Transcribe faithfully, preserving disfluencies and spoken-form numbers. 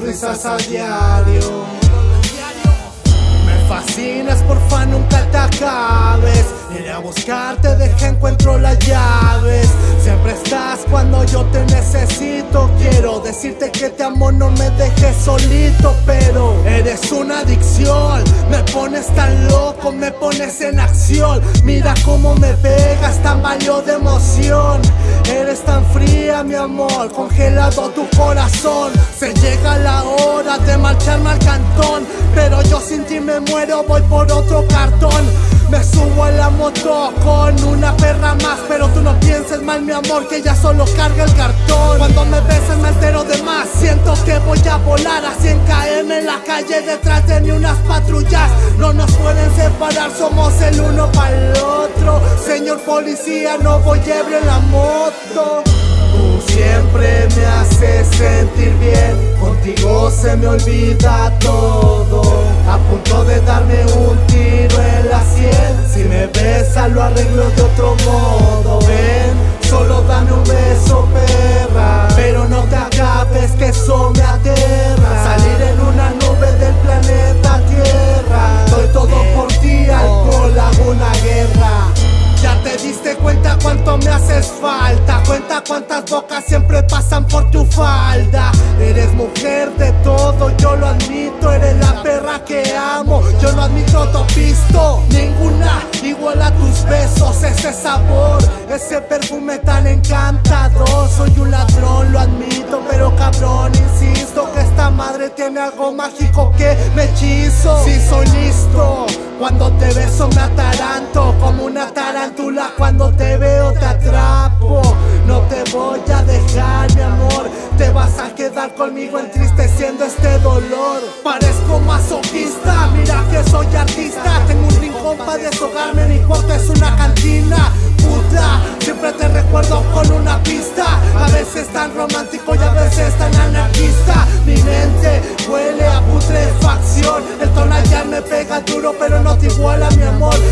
risas a diario. Me fascinas, porfa nunca te acabes. Iré a buscarte, deja encuentro las llaves. Siempre estás cuando yo te necesito. Quiero decirte que te amo, no me dejes solito. Pero eres una adicción, me pones tan loco, me pones en acción. Mira cómo me pegas, tan valió de emoción. Eres tan fría, mi amor, congelado tu corazón. Se llega la hora de marcharme al cantón, pero yo sin ti me muero, voy por otro cartón. Me subo a la moto con una perra más, pero tú no pienses mal, mi amor, que ella solo carga el cartón. Cuando me besas me entero de más, siento que voy a volar a cien kilómetros en la calle. Detrás de mí unas patrullas no nos pueden separar, somos el uno para el otro. Señor policía, no voy ebrio en la moto. Tú siempre me haces sentir bien, contigo se me olvida todo. A punto de darme un tiro en la sien, si me besas lo arreglo de otro modo. Ven, solo dame un beso, perra, pero no te acabes que eso me aterra. Salir en una nube del planeta Tierra, doy todo por ti, alcohol, hago una guerra. Ya te diste cuenta cuánto me haces falta, cuenta cuántas bocas siempre pasan por tu falda. Eres mujer de todo, yo lo admito, eres la perra que amo, yo lo admito, topisto. Ninguna igual a tus besos, ese sabor, ese perfume tan encantador. Soy un ladrón, lo admito, pero cabrón, insisto que esta madre tiene algo mágico que me hechizo. Sí soy listo, cuando te beso me ataranto, como una tarántula cuando te veo te atrapo. No te voy a dejar, mi amor, te vas a quedar conmigo entristeciendo este dolor. Parezco masoquista, mira que soy artista. Tengo un rincón para deshogarme, mi cuarto es una cantina. Puta, siempre te recuerdo con una pista, a veces tan romántico y a veces tan anarquista. Mi mente huele a putrefacción, el tonal ya me pega duro pero no te iguala, mi amor.